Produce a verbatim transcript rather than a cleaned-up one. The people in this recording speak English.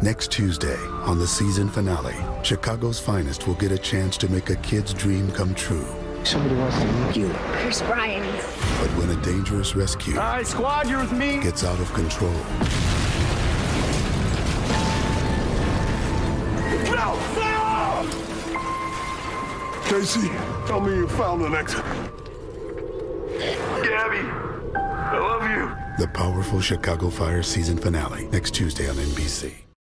Next Tuesday, on the season finale, Chicago's finest will get a chance to make a kid's dream come true. Somebody wants to meet you. Here's Brian. But when a dangerous rescue All right, squad, you're with me. gets out of control, No! No! Casey, tell me you found an exit. Gabby, I love you. the powerful Chicago Fire season finale, next Tuesday on N B C.